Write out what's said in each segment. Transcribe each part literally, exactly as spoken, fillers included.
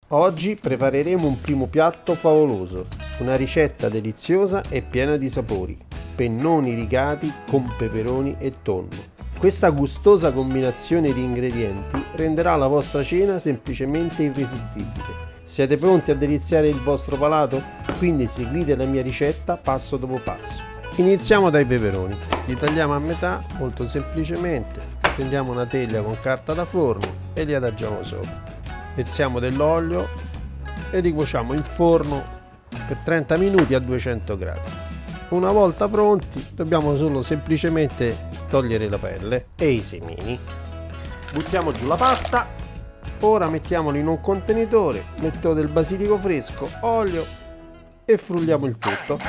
Oggi prepareremo un primo piatto favoloso, una ricetta deliziosa e piena di sapori, pennoni rigati con peperoni e tonno. Questa gustosa combinazione di ingredienti renderà la vostra cena semplicemente irresistibile. Siete pronti a deliziare il vostro palato? Quindi seguite la mia ricetta passo dopo passo. Iniziamo dai peperoni, li tagliamo a metà molto semplicemente, prendiamo una teglia con carta da forno e li adagiamo sopra. Versiamo dell'olio e li cuociamo in forno per trenta minuti a duecento gradi. Una volta pronti dobbiamo solo semplicemente togliere la pelle e i semini. Buttiamo giù la pasta. Ora mettiamolo in un contenitore, metto del basilico fresco, olio e frulliamo il tutto.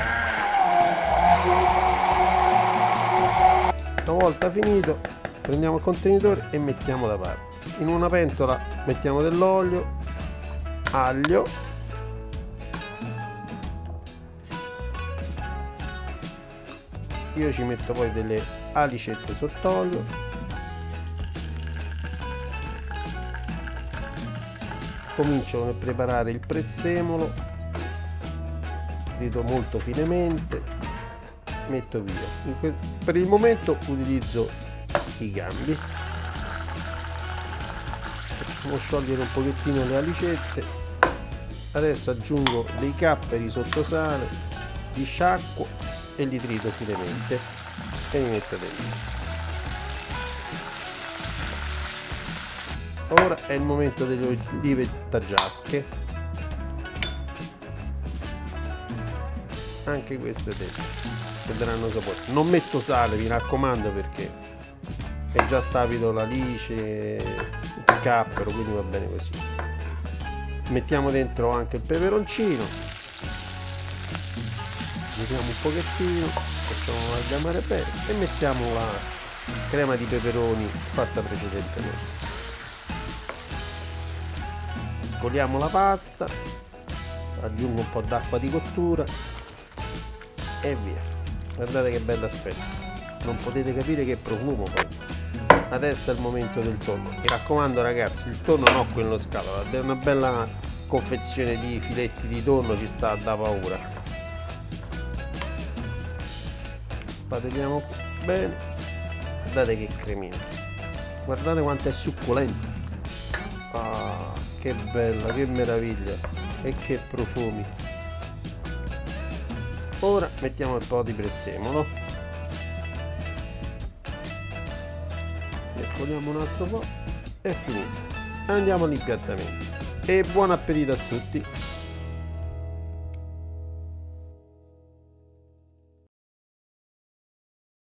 Una volta finito prendiamo il contenitore e mettiamo da parte. In una pentola mettiamo dell'olio, aglio, io ci metto poi delle alicette sott'olio, comincio a preparare il prezzemolo, trito molto finemente, metto via. Per il momento utilizzo i gambi. Facciamo sciogliere un pochettino le alicette. Adesso aggiungo dei capperi sotto sale, li sciacquo e li trito finemente e li metto dentro. Ora è il momento delle olive taggiasche, anche queste dentro, che daranno sapore. Non metto sale, mi raccomando, perché è già sapido l'alice, il cappero, quindi va bene così. Mettiamo dentro anche il peperoncino, vediamo un pochettino, facciamo amalgamare bene e mettiamo la crema di peperoni fatta precedentemente. Scoliamo la pasta, aggiungo un po' d'acqua di cottura e via. Guardate che bella aspetto, non potete capire che profumo poi. Adesso è il momento del tonno. Mi raccomando ragazzi, il tonno no quello scatola, una bella confezione di filetti di tonno ci sta da paura. Spatelliamo bene, guardate che cremino, guardate quanto è succulento. Ah, che bella, che meraviglia e che profumi. Ora mettiamo un po' di prezzemolo, mescoliamo un altro po' e finito. Andiamo all'impiattamento e buon appetito a tutti.